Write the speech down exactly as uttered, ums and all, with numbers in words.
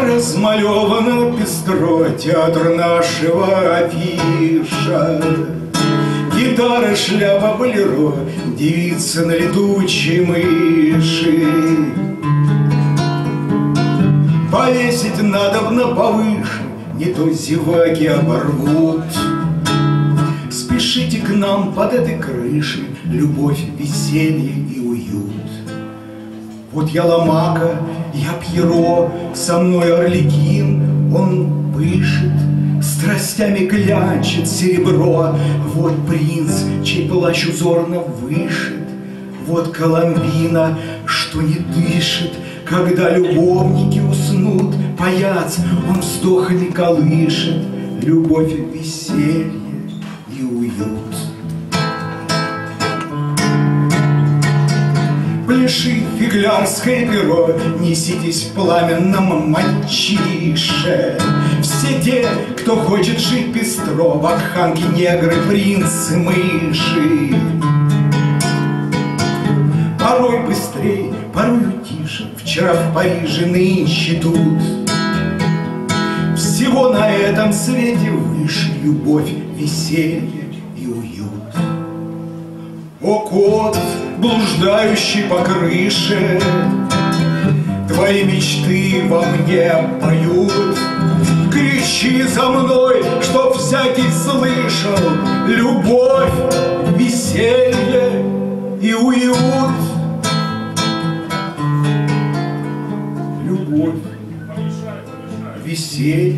Размалевано пестро театр нашего афиша. Гитара, шляпа, болеро, девица на летучей мыши. Повесить надобно повыше, не то зеваки оборвут. Спешите к нам под этой крышей, любовь, веселье и уют. Вот я Ломака, я Пьеро, со мной Арлекин, он пышет, страстями клянчит серебро. Вот принц, чей плащ узорно вышит, вот Коломбина, что не дышит, когда любовники уснут. Паяц, он вздохами колышет, любовь, веселье и уют. Пляши, фиглярское перо, неситесь в пламенном мальчише. Все те, кто хочет жить пестро, вакханки, негры, принцы, мыши. Порой быстрей, порой тише, вчера в Париже, нынче тут. Всего на этом свете выше любовь, веселье и уют. О, кот, блуждающий по крыше, твои мечты во мне поют. Кричи за мной, чтоб всякий слышал, любовь, веселье и уют. Любовь, веселье